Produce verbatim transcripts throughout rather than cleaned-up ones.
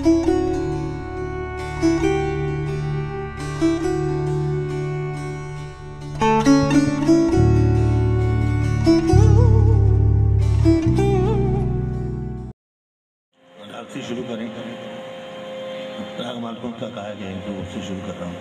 राग से शुरू करें। राग मालकौंस का कहा गया है तो उससे शुरू कर रहा हूँ।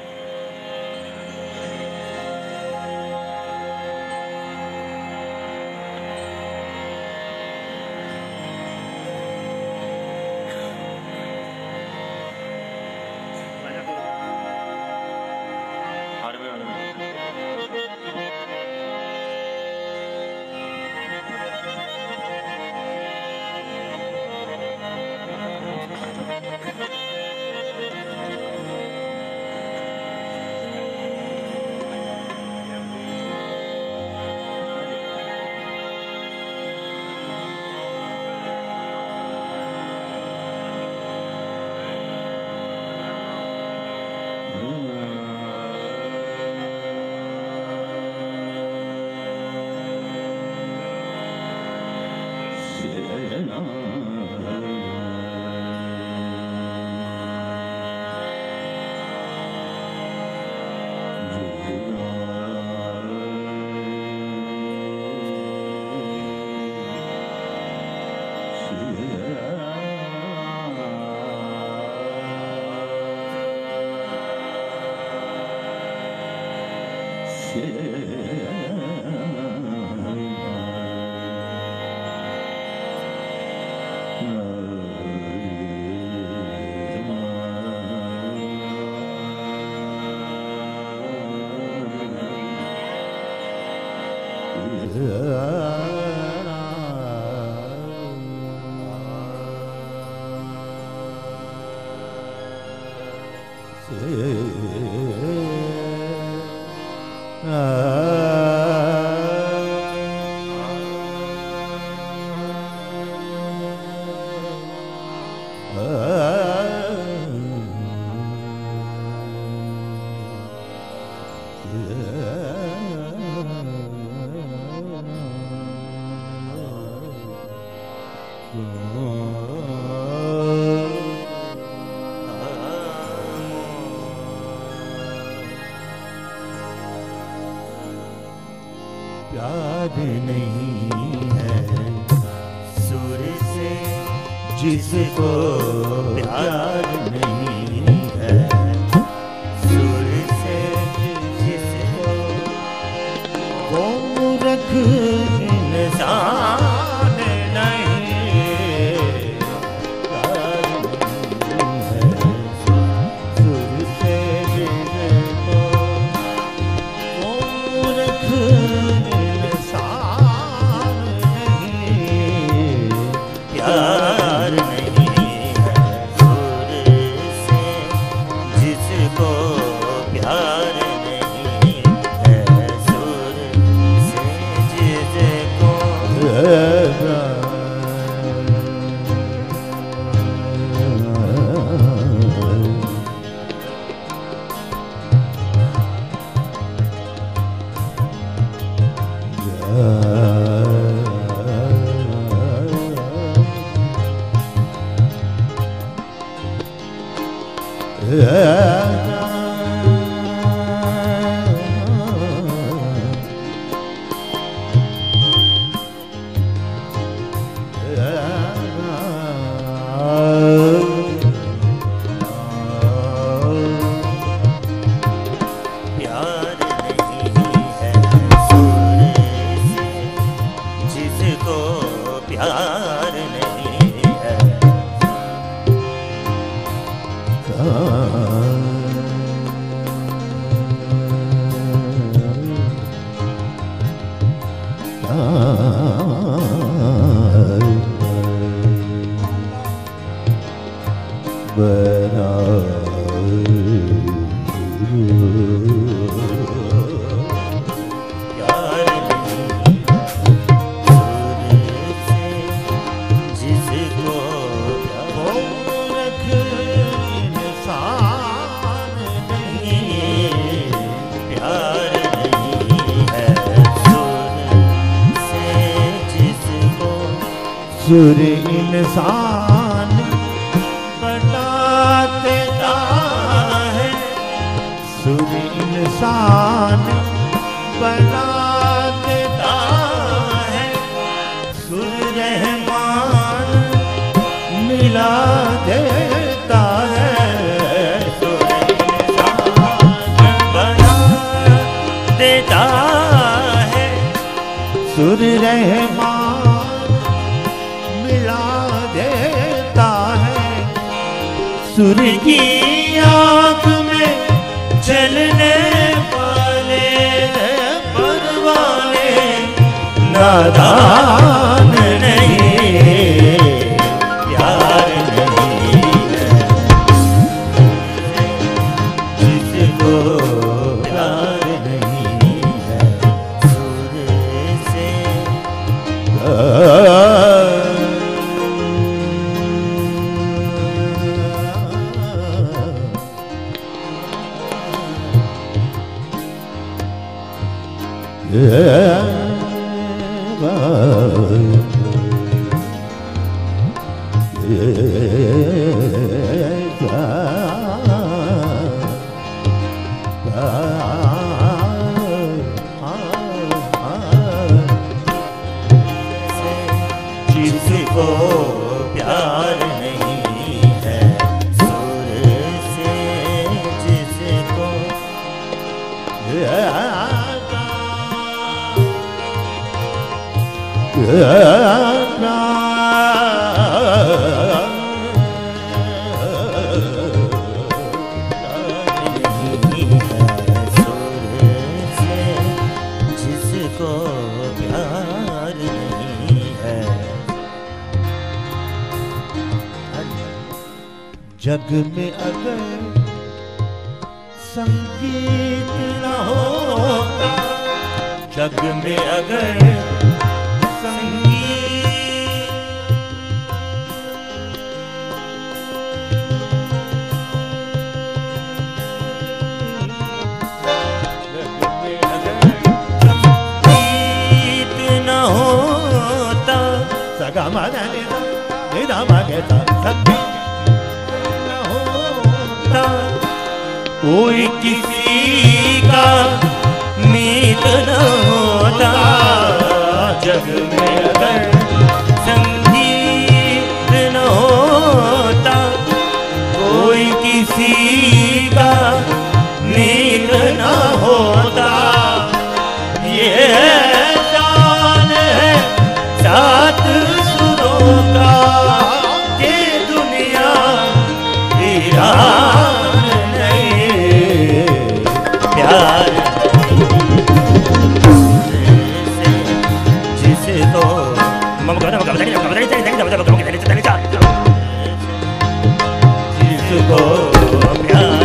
प्यार नहीं है सुर से जिसको प्यार नहीं है सुर से जिसको वो मूर्ख इंसान नहीं प्यार नहीं है सुर से जिसको वो मूर्ख प्यार नहीं है सुर से जिसको प्यार नहीं है सुर से जिसको सुर इंसान बन इंसान बना देता है, सुर रहमान मिला देता है, सुर इंसान बना देता है, सुर रहमान मिला देता है, सुर की आँख में चलने वाले परवाने नादान नहीं, प्यार नहीं है जिसको प्यार नहीं है, सुर से जिसको प्यार नहीं है, सुर से जिसको जिसको प्यार नहीं है। जग में अगर संगीत न होता, जग में अगर कोई किसी का मीत न होता, जग में अगर संगीत न होता, कोई किसी का मीत न होता, ये जान है सात सुरों का कि दुनिया वीरान नहीं, प्यार जिसको जिसको प्यार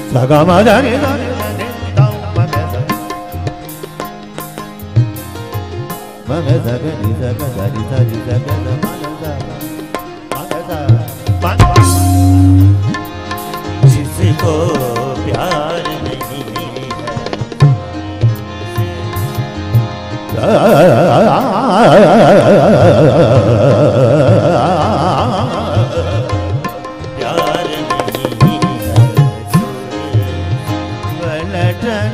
saga ma da ni da ni da ma ga da ma ga da ga ni da ga da ni da ni da ga da ma ga da ma ga da ma जिसको प्यार नहीं है प्यार नहीं है पलटन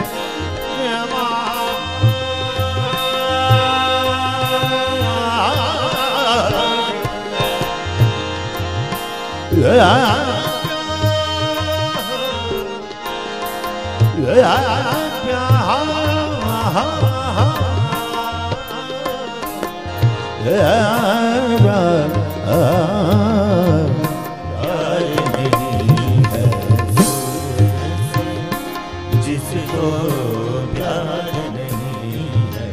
जिसको प्यार नहीं है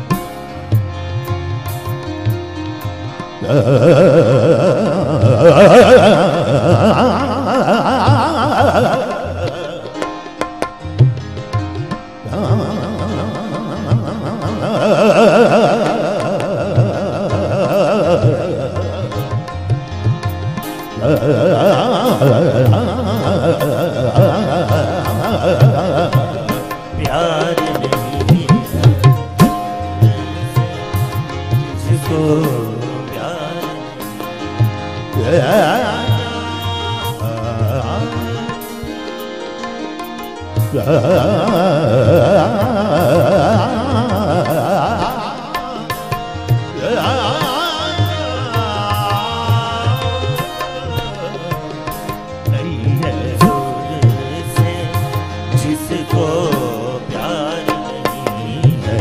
प्यार नहीं है जिसको प्यार नहीं है से जिसको प्यार नहीं है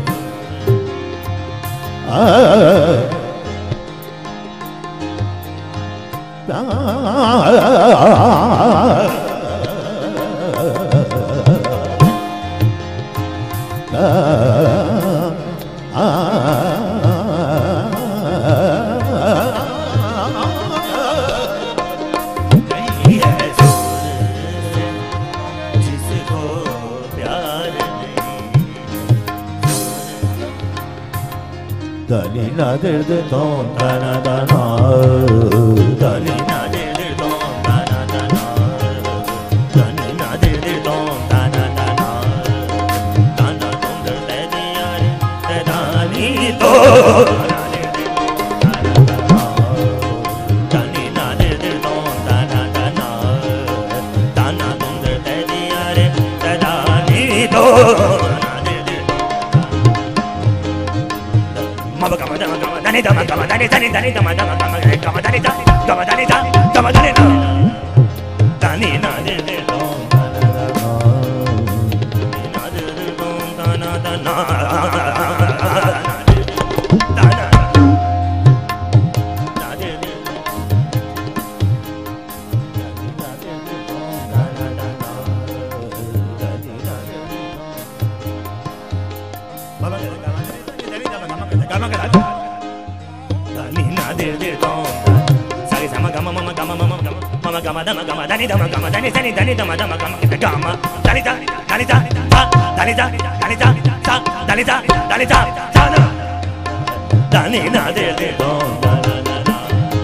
नहीं है जिसको प्यार नहीं Dali na dir de don dana dana Dali na de de don dana dana Dali na de de don dana dana Dana don de de de yare de dani to Dali na de de don dana dana Dana don de de de yare de dani to Mama kama dama kama dani dama kama dani dani dani dama dama kama kama dani dani kama dani dani kama dani na dani na de de don na de de don dana dana dana na de de Mama kama Dani na de de don Sagi sama gama mama gama mama gama Mama gama dama gama dani dama gama dani dani dani dama dama gama kita gama Dani da dani da sa dani da dani da sa dani da dani da sa na Dani na de de don da na na na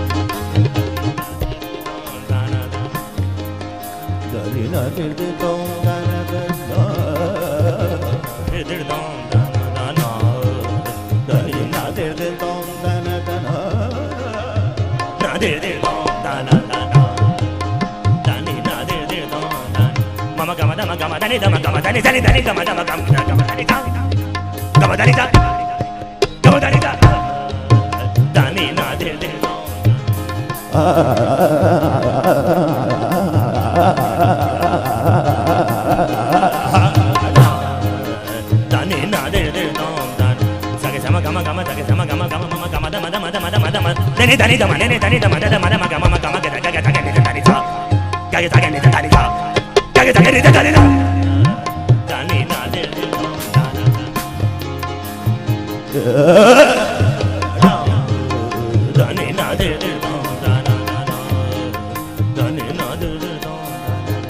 Dali na dir de don dana dana de de don da na na Dali na dir de don dana dana na de de don da na na na Dani na de de don da Mama gama dama gama dani dama gama dani dani dani gama dama gama gama dani da gama dani da gama dani da Dani na de de don Dani na de de don dan Sagi sama gama gama sagi sama gama gama mama gama dama dama dama dama dama Dani dani dama dani dani dama dama dama gama mama gama gada gaga gaga ni dani sa gaga gaga ni dani sa gaga gaga ni dani sa Dani na de de don Dani na de de don Dani na de de don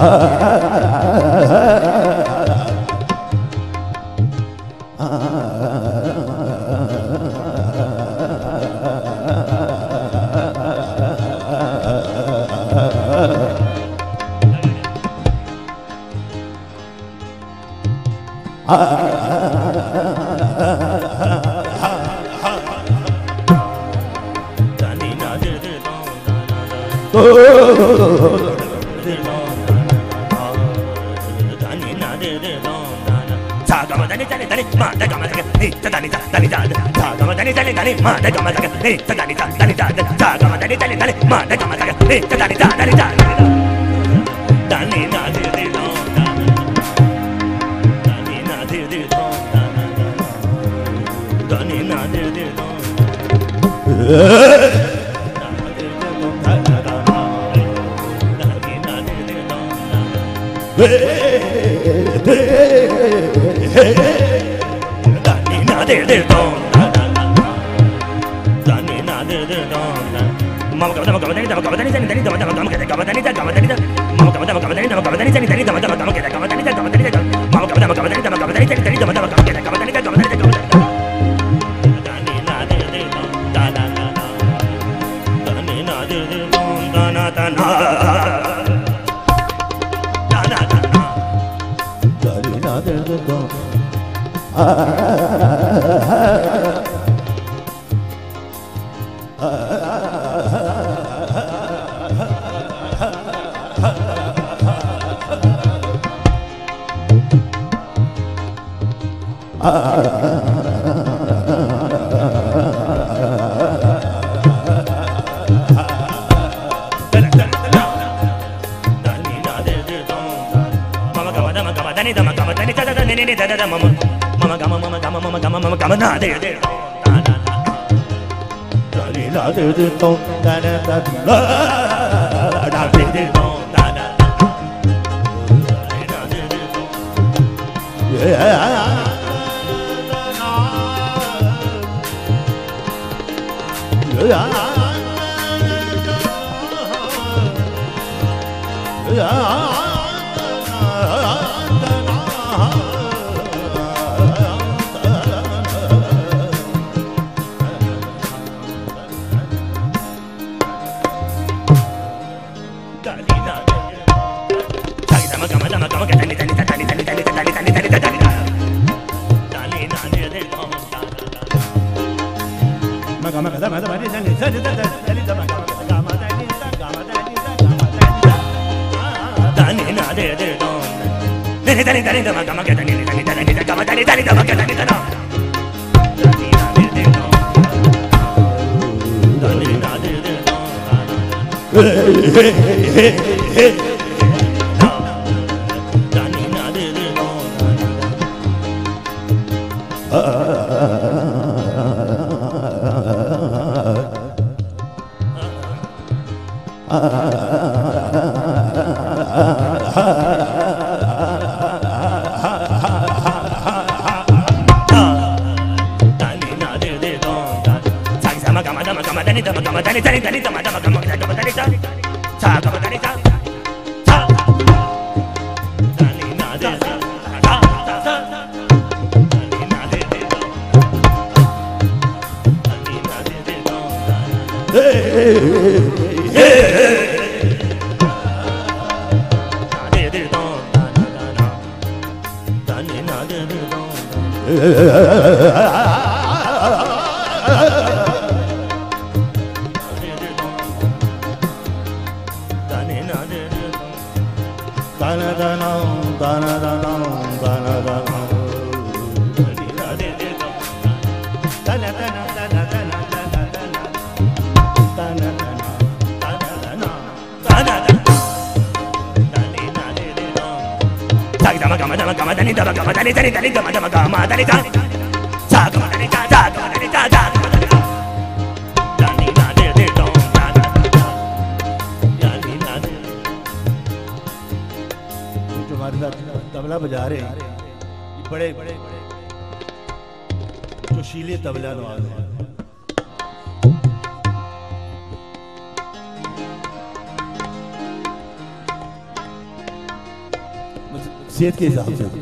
tabla बजा रहे हैं बड़े बड़े जोशीले तबला नवाज हैं। शख्सियत के हिसाब से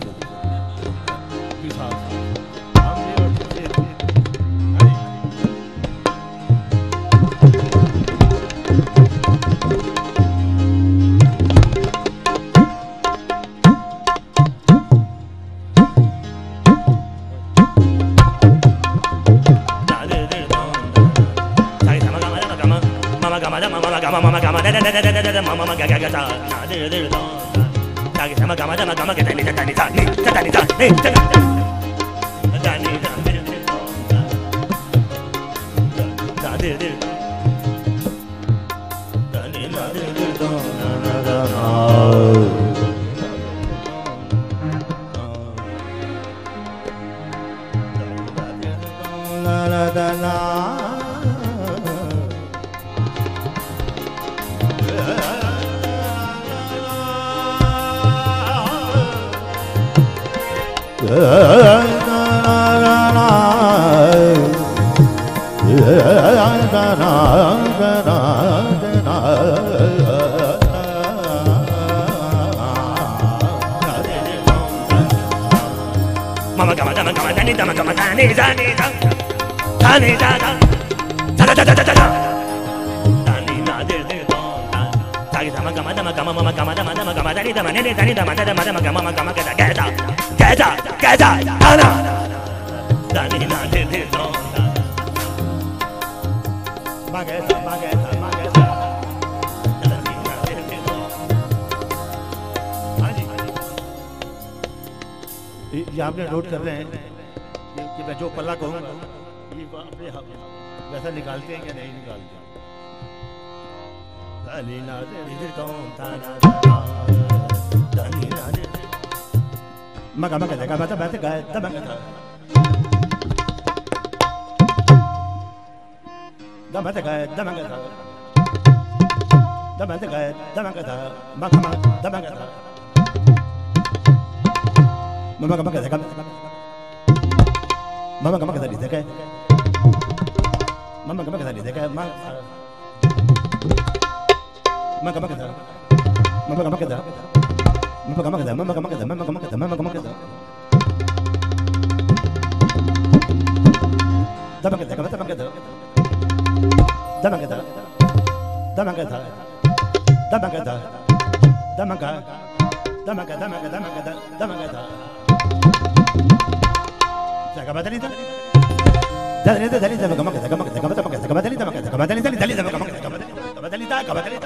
ये आपने नोट कर रहे हैं कि मैं जो पल्ला कहूँगा ये अपने वैसा निकालते हैं या नहीं निकालते मगा मगा जगह बता बैठे गए तब मगा था दम बैठे गए दम मगा था दम बैठे गए दम मगा था मगा मगा दम मगा था mama kama kaza kama mama kama kaza lidaka mama kama kaza lidaka mama mama kama kaza mama kama kaza mama kama kaza mama kama kaza mama kama kaza mama kama kaza dama kaza kama dama kaza dama kaza dama kaza dama kaza dama kaza dama kaza dama kaza dama kaza dama kaza Jaga batali ta. Dali ta dali ta kama kama kama kama kama kama batali ta kama kama dali dali dali ta kama kama kama batali ta kama batali ta.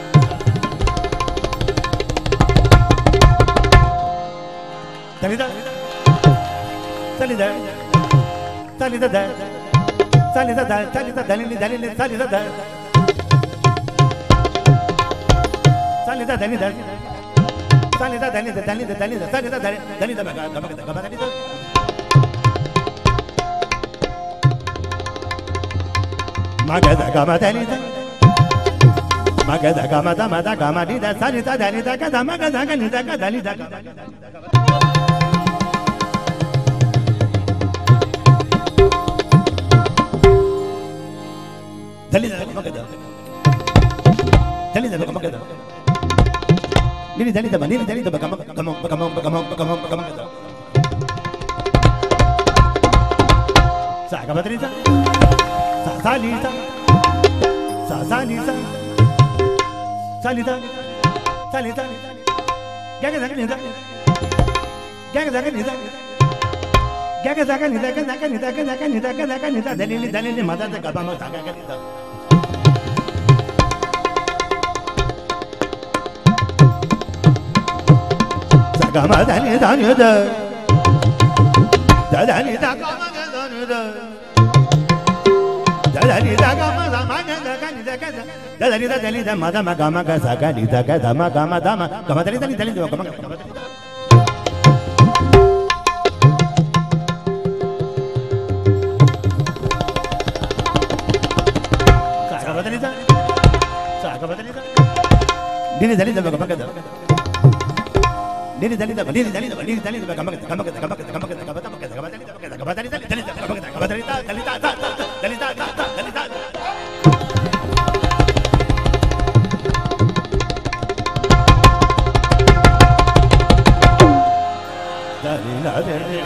Dali ta. Dali ta. Dali ta da. Dali ta da. Dali ta dali dali dali ta da. Dali ta dali dali. Dali ta dali dali dali dali dali ta dali dali ta kama kama kama batali ta. Magada gama dali da Magada gama da mada gama di da sali da dali da kada magada gani da kada dali da dali da magada dali da magada nini dali da nini dali da gama gama gama gama gama gama gama sa gama dali da Salita, Salita, Salita, Salita, Gaga Zaganita, Gaga Zaganita, Gaga Zaganita, Zaganita, Zaganita, Zaganita, Dalili, Dalili, Mother, the Gabama Zaganita. Zagama Danida, Danida, Danida. Dali da gama da maga da gani da gada dali da dali da mada maga maga sa gani da gada maga ma dama gama dali dali dali da gama gama sa gama dali da sa gama dali da dili dali da gama gada dili dali da dili dali da dili dali da gama gama gama gama gama gama gama gama dali da gama dali dali dali da gama gama dali da dali da dali da dali da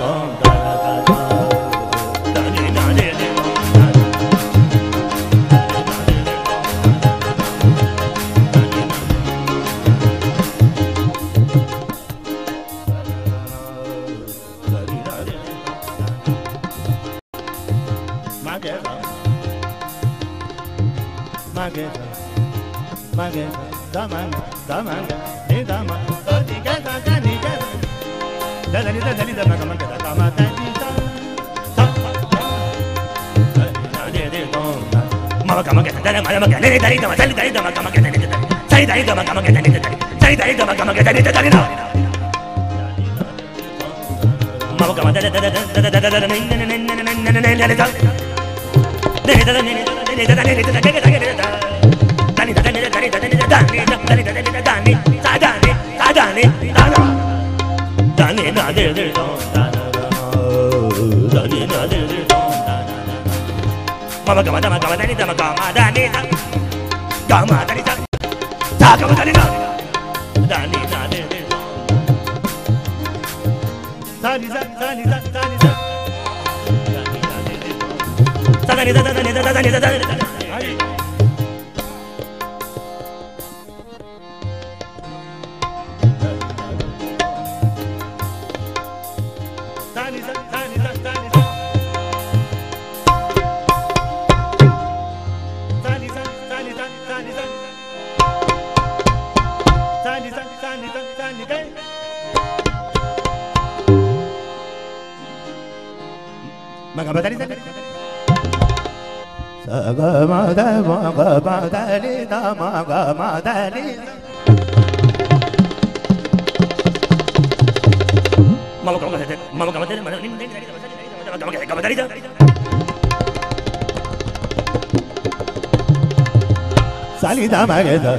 Salida magada,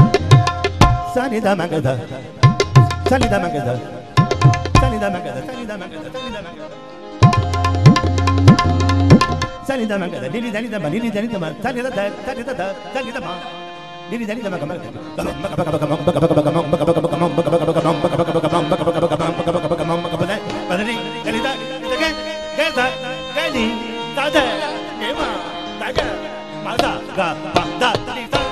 salida magada, salida magada, salida magada, salida magada, salida magada, lili dali dama, lili dali dama, salida da, salida da, salida ma, lili dali dama kamar, badali, dali da, dali, dali, dali, dali, nema, daga, maza, ga, ba, da, dali da.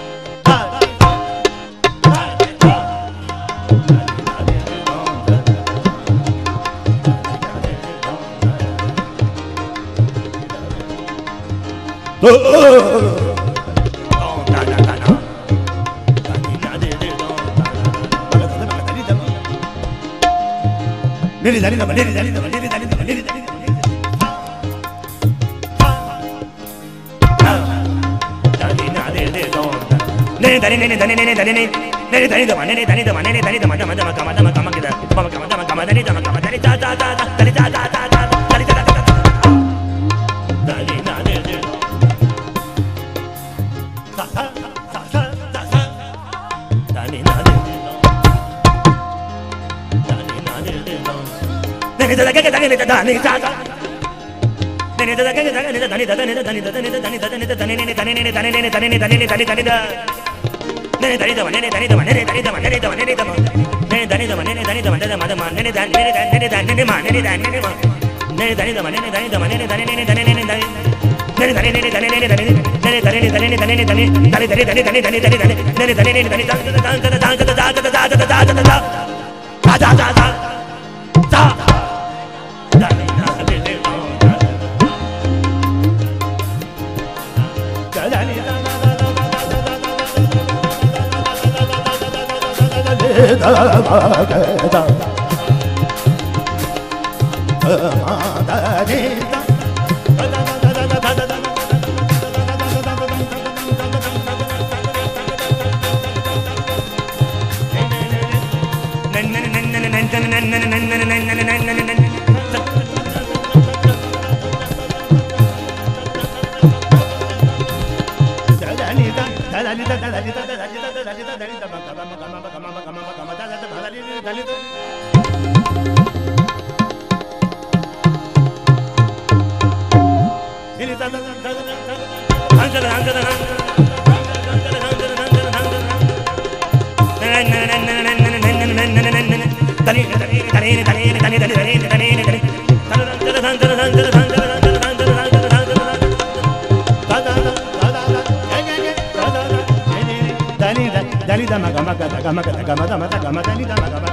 Lili dali dama, lili dali dama, lili dali dama, lili dali dama. Nene dali nene dali nene dali nene nene dali dama, nene dali dama, nene dali dama, dama dama kama dama kama kita, kama kama dama kama dali dama kama dali da da da da dali da da da da dali da da da dali na de de sa sa sa sa sa sa dali na de de dali na de de nene da da ke dali da dali sa sa nene da da ke dali da dali da dali da dali da dali da dali da dali da dali nene dali nene dali nene dali nene dali dali dali da nene dali dama, nene dali dama, nene dali dama, nene dama, nene dama, nene dali dama, nene dali dama, dama dama, nene dali, nene dali, nene dali, nene ma, nene dali, nene ma, nene dali dama, nene dali dama, nene dali, nene dali, nene dali, nene dali, nene dali, nene dali, nene dali, nene dali, nene dali, nene dali, dali dali dali dali dali dali dali, nene dali, nene dali, da da da da da da da da da da da da da da da da dali na de de dali da da da dali dali dali dali dali dali dali dali gama gama gama gama gama gama